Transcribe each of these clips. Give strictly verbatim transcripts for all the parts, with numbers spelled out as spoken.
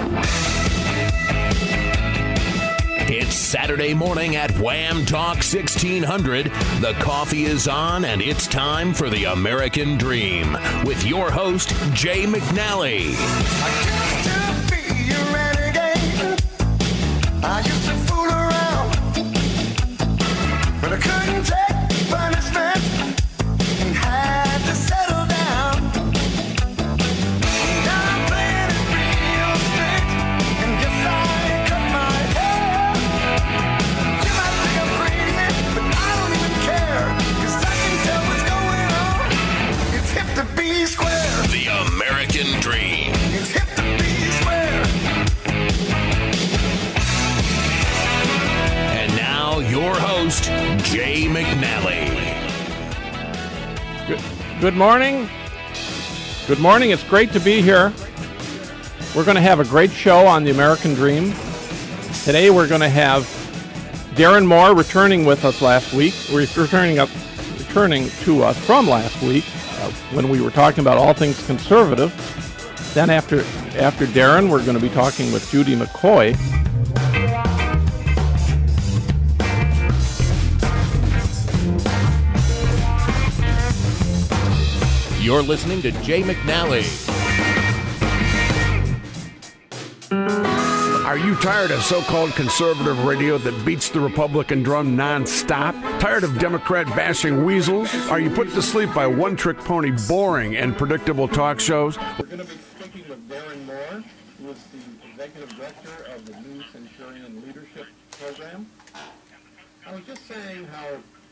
It's Saturday morning at Wham Talk sixteen hundred. The coffee is on, and it's time for the American Dream with your host, Jay McNally. I used to be a renegade. I used to fool around, but I couldn't take punishment and had to settle down. Now I'm playing it real strict, and yes, I cut my hair. You might think I'm crazy, but I don't even care, 'cause I can tell what's going on. It's hip to be square. The American Dream. It's hip to be square. And now your host, Jay McNally. Good, good morning. Good morning. It's great to be here. We're going to have a great show on the American Dream. Today we're going to have Darren Moore returning with us last week. We're returning up, returning to us from last week uh, when we were talking about all things conservative. Then after after Darren, we're going to be talking with Judy McCoy. You're listening to Jay McNally. Are you tired of so-called conservative radio that beats the Republican drum non-stop? Tired of Democrat-bashing weasels? Are you put to sleep by one-trick pony boring and predictable talk shows? We're going to be speaking with Darren Moore, who is the Executive Director of the New Centurion Leadership Program. I was just saying how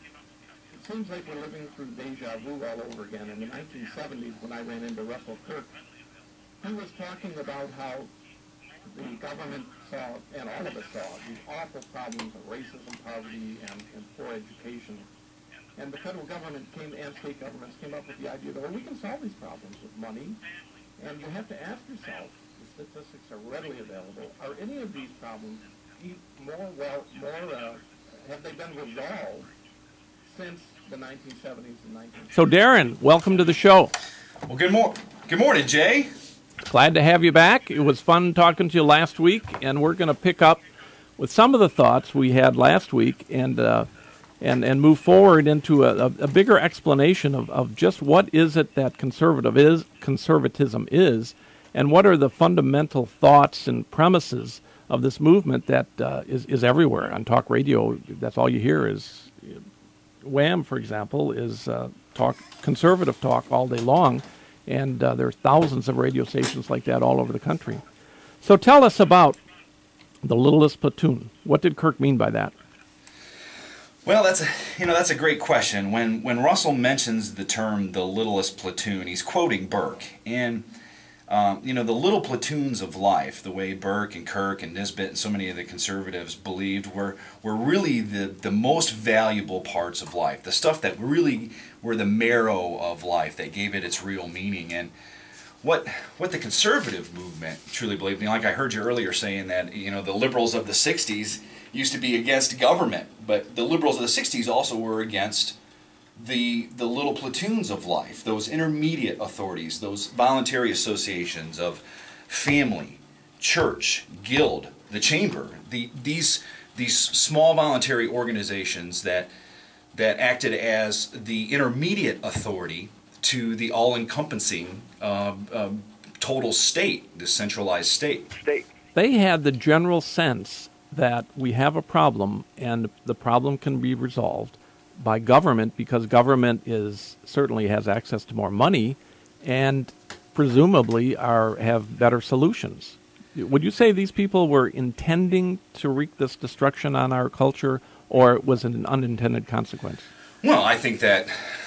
it seems like we're living through deja vu all over again. In the nineteen seventies, when I ran into Russell Kirk, he was talking about how the government saw, and all of us saw, these awful problems of racism, poverty, and, and poor education. And the federal government came, and state governments came up with the idea that, well, we can solve these problems with money. And you have to ask yourself, the statistics are readily available, are any of these problems more, well, more, uh, have they been resolved since the nineteen seventies and nineteen sixties? So Darren, welcome to the show. Well, good, mor- good morning, Jay. Glad to have you back. It was fun talking to you last week, and we're going to pick up with some of the thoughts we had last week and uh, and and move forward into a, a bigger explanation of, of just what is it that conservative is, conservatism is, and what are the fundamental thoughts and premises of this movement that uh, is, is everywhere. On talk radio, that's all you hear is Wham, for example, is uh, talk conservative talk all day long. And uh, there are thousands of radio stations like that all over the country. So tell us about the littlest platoon. What did Kirk mean by that? Well, that's a, you know, that's a great question. When when Russell mentions the term the littlest platoon, he's quoting Burke. And um, you know, the little platoons of life, the way Burke and Kirk and Nisbet and so many of the conservatives believed, were were really the the most valuable parts of life, the stuff that really were the marrow of life, that gave it its real meaning. And what what the conservative movement truly believed, you know, like I heard you earlier saying that, you know, the liberals of the sixties used to be against government, but the liberals of the sixties also were against the the little platoons of life, those intermediate authorities, those voluntary associations of family, church, guild, the chamber, the these these small voluntary organizations that that acted as the intermediate authority to the all-encompassing uh, uh, total state, the centralized state. State. They had the general sense that we have a problem and the problem can be resolved by government, because government is certainly has access to more money and presumably are have better solutions. Would you say these people were intending to wreak this destruction on our culture, or was it an unintended consequence? Well, I think that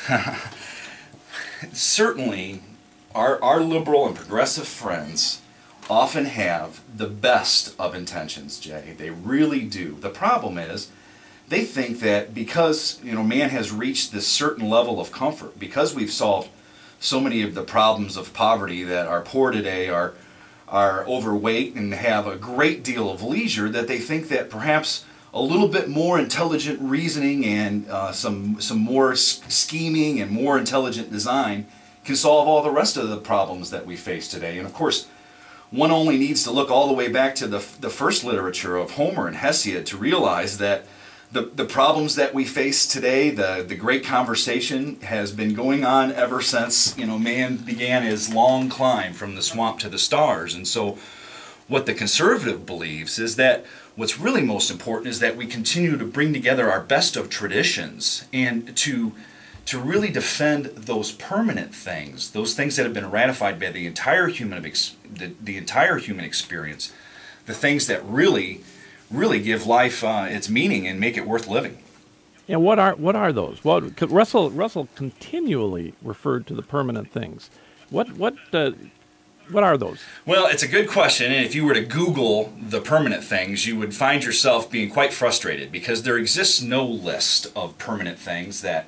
certainly our our liberal and progressive friends often have the best of intentions, Jay. They really do. The problem is, they think that because, you know, man has reached this certain level of comfort, because we've solved so many of the problems of poverty, that our poor today are are overweight and have a great deal of leisure, that they think that perhaps a little bit more intelligent reasoning and uh, some some more scheming and more intelligent design can solve all the rest of the problems that we face today. And of course, one only needs to look all the way back to the, the first literature of Homer and Hesiod to realize that the, the problems that we face today, the, the great conversation has been going on ever since, you know, man began his long climb from the swamp to the stars. And so what the conservative believes is that what's really most important is that we continue to bring together our best of traditions and to to really defend those permanent things, those things that have been ratified by the entire human ex the, the entire human experience, the things that really, really give life uh, its meaning and make it worth living. And what are what are those? Well, Russell Russell continually referred to the permanent things. What what uh, what are those? Well, it's a good question, and if you were to Google the permanent things, you would find yourself being quite frustrated because there exists no list of permanent things that.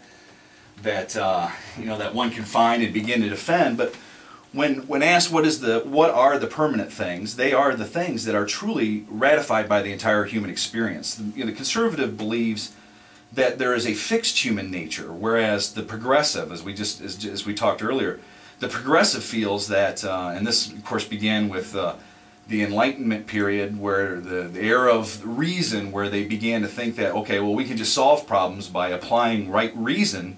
that uh, you know that one can find and begin to defend. But when when asked what is the what are the permanent things, they are the things that are truly ratified by the entire human experience. The, you know, the conservative believes that there is a fixed human nature, whereas the progressive, as we just as, as we talked earlier, the progressive feels that, uh, and this of course began with uh, the Enlightenment period, where the, the era of reason, where they began to think that okay, well we can just solve problems by applying right reason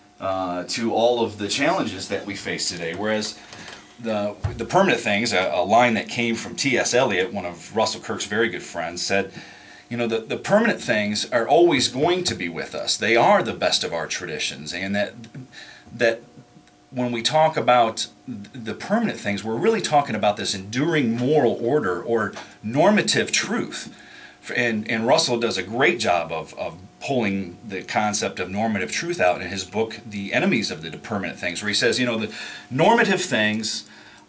Uh, to all of the challenges that we face today. Whereas the the permanent things, a, a line that came from T S Eliot, one of Russell Kirk's very good friends, said, you know, the, the permanent things are always going to be with us. They are the best of our traditions, and that that when we talk about the permanent things, we're really talking about this enduring moral order or normative truth. And, and Russell does a great job of, of pulling the concept of normative truth out in his book, The Enemies of the Permanent Things, where he says, you know, the normative things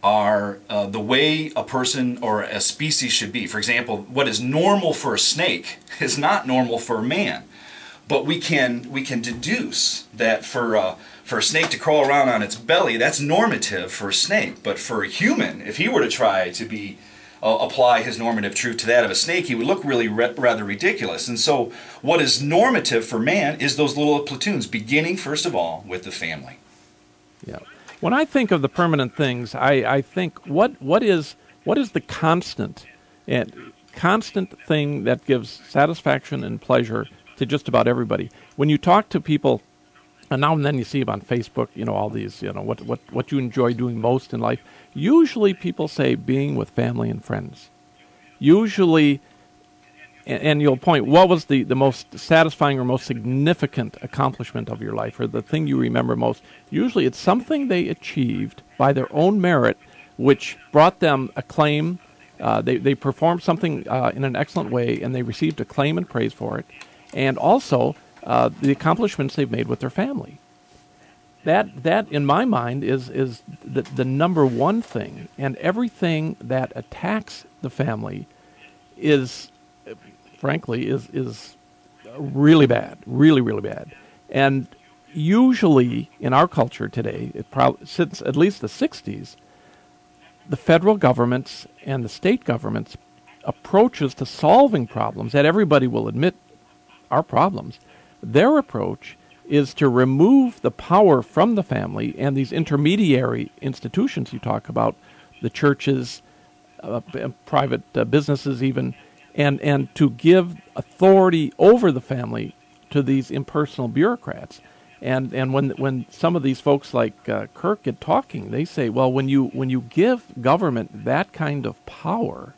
are uh, the way a person or a species should be. For example, what is normal for a snake is not normal for a man. But we can we can deduce that for uh, for a snake to crawl around on its belly, that's normative for a snake. But for a human, if he were to try to be Uh, apply his normative truth to that of a snake, he would look really re rather ridiculous. And so what is normative for man is those little platoons, beginning first of all with the family. Yeah. When I think of the permanent things, I, I think what what is what is the constant and constant thing that gives satisfaction and pleasure to just about everybody. When you talk to people, and now and then you see them on Facebook, you know, all these, you know, what, what, what you enjoy doing most in life. Usually people say being with family and friends. Usually, and, and you'll point, what was the, the most satisfying or most significant accomplishment of your life, or the thing you remember most? Usually it's something they achieved by their own merit, which brought them acclaim. Uh, they, they performed something uh, in an excellent way, and they received acclaim and praise for it. And also, Uh, the accomplishments they've made with their family. That, that in my mind, is, is the, the number one thing. And everything that attacks the family is, frankly, is, is really bad, really, really bad. And usually in our culture today, it probably, since at least the sixties, the federal government's and the state government's approaches to solving problems that everybody will admit are problems, their approach is to remove the power from the family and these intermediary institutions you talk about, the churches, uh, private uh, businesses even, and, and to give authority over the family to these impersonal bureaucrats. And and when when some of these folks like uh, Kirk get talking, they say, well, when you when you give government that kind of power,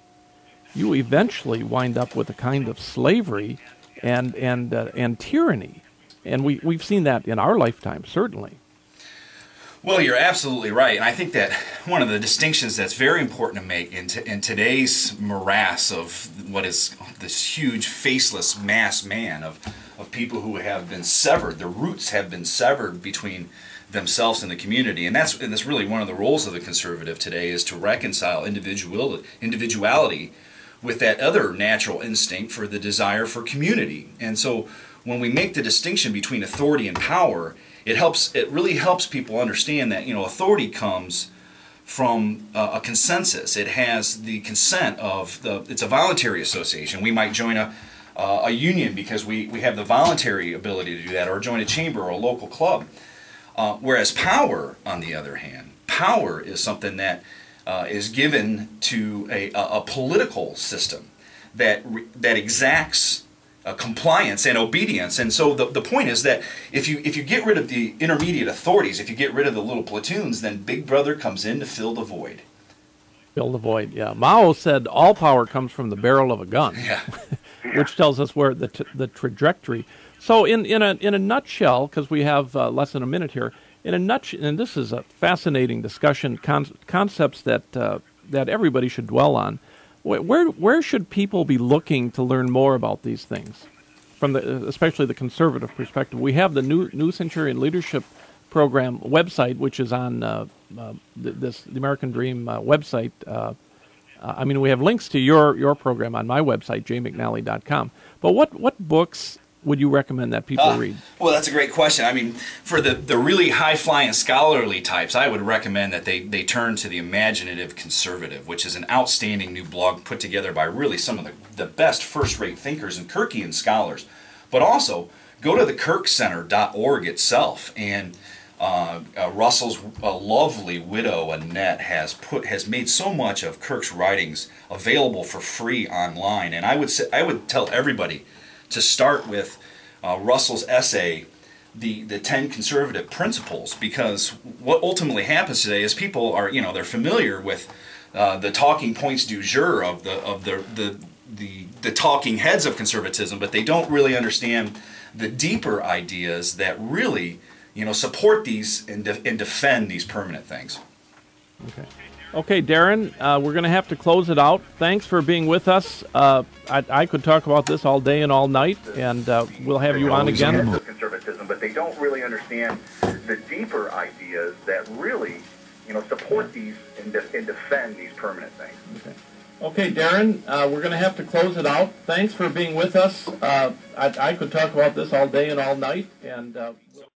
you eventually wind up with a kind of slavery and and uh, and tyranny, and we we've seen that in our lifetime, certainly. Well, you're absolutely right, and I think that one of the distinctions that's very important to make in, in today's morass of what is this huge faceless mass man of of people who have been severed, the roots have been severed between themselves and the community, and that's and that's really one of the roles of the conservative today, is to reconcile individual individuality with that other natural instinct for the desire for community. And so when we make the distinction between authority and power, it helps it really helps people understand that, you know, authority comes from uh, a consensus. It has the consent of the, it's a voluntary association. We might join a uh, a union because we, we have the voluntary ability to do that, or join a chamber or a local club. Uh, whereas power, on the other hand, power is something that uh, is given to a, a, a political system that re, that exacts uh, compliance and obedience. And so the, the point is that if you if you get rid of the intermediate authorities, if you get rid of the little platoons, then Big Brother comes in to fill the void. Fill the void, yeah. Mao said all power comes from the barrel of a gun, Yeah. which tells us where the t- the trajectory. So in, in a in a nutshell, because we have uh, less than a minute here, in a nutshell, and this is a fascinating discussion, con- concepts that uh, that everybody should dwell on. Where, where where should people be looking to learn more about these things, from the especially the conservative perspective? We have the new New Centurion Leadership Program website, which is on uh, uh, th- this the American Dream uh, website. Uh, uh, I mean, we have links to your your program on my website, j mcnally dot com. But what what books would you recommend that people Uh, read? well, that's a great question. I mean, for the, the really high-flying scholarly types, I would recommend that they, they turn to the Imaginative Conservative, which is an outstanding new blog put together by really some of the, the best first-rate thinkers and Kirkian scholars. But also, go to the kirk center dot org itself, and uh, uh, Russell's uh, lovely widow, Annette, has put has made so much of Kirk's writings available for free online. And I would say, I would tell everybody to start with uh, Russell's essay, the, the ten conservative principles, because what ultimately happens today is people are, you know, they're familiar with uh, the talking points du jour of the of the, the the the talking heads of conservatism, but they don't really understand the deeper ideas that really, you know, support these and, de- and defend these permanent things. Okay. Okay, Darren, uh, we're going to have to close it out. Thanks for being with us. Uh, I, I could talk about this all day and all night, and uh, we'll have you on again. Conservatism, but they don't really understand the deeper ideas that really, you know, support these and, de- and defend these permanent things. Okay, okay Darren, uh, we're going to have to close it out. Thanks for being with us. Uh, I, I could talk about this all day and all night, and uh,